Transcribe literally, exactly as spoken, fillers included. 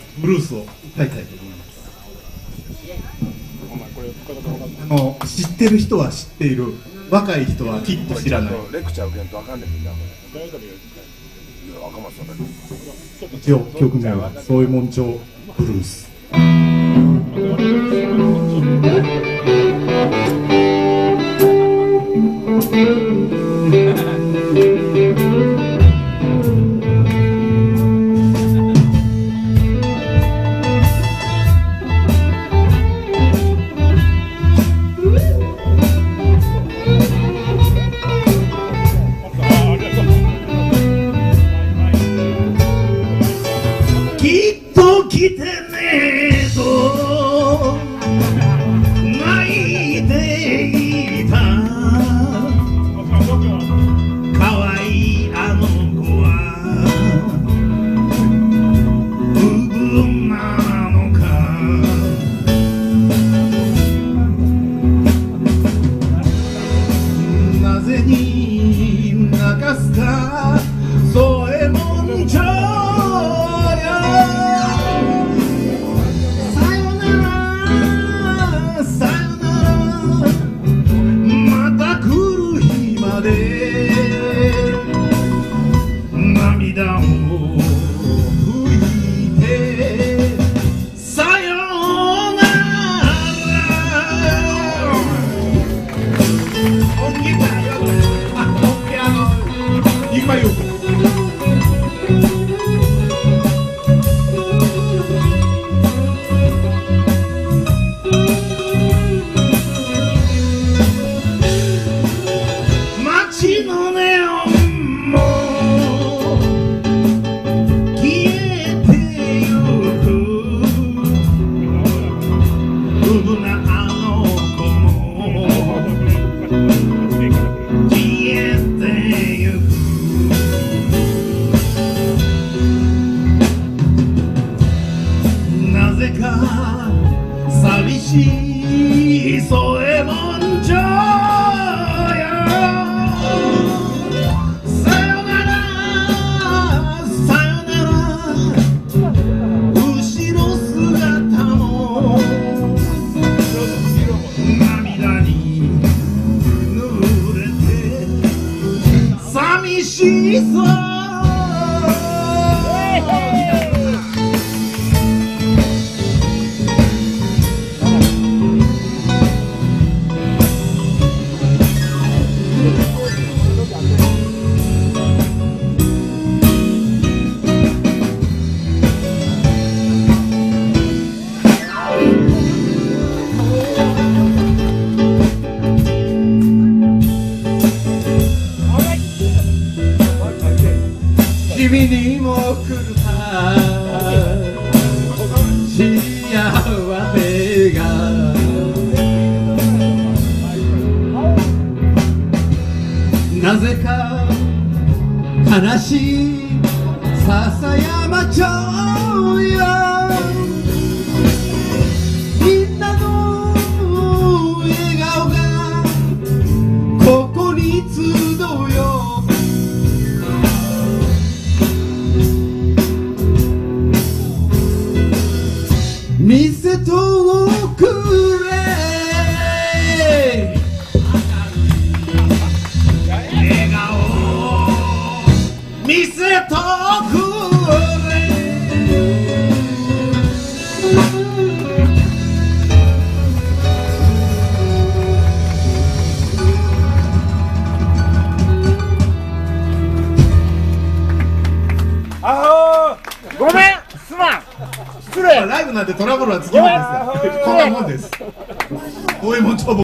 ブルースを歌いたいと思います。あの知ってる人は知っている、若い人はきっと知らない。 レクチャー受けんとあかんねんみんな。 一応曲名はそういうもんちょうブルース。きっと来てねえと泣いていた可愛いあの子はうぶなのか。なぜに泣かすか添えもんちょ涙を拭いてさようなら。音ギターよ、あ、ピアノいっぱいよ。街のネオンも寂しい添えもんちょよ。さよならさよなら後ろ姿も涙に濡れて寂しそう。君にも来るか幸せが。なぜか悲しい笹山町よ。みんなの笑顔がここに集うよ。見せとくれ笑顔見せとくれ。 あーごめんすまん失礼。 ライブなんてトラブルはつきもんですよ。こんなもんです。応援もちょぼ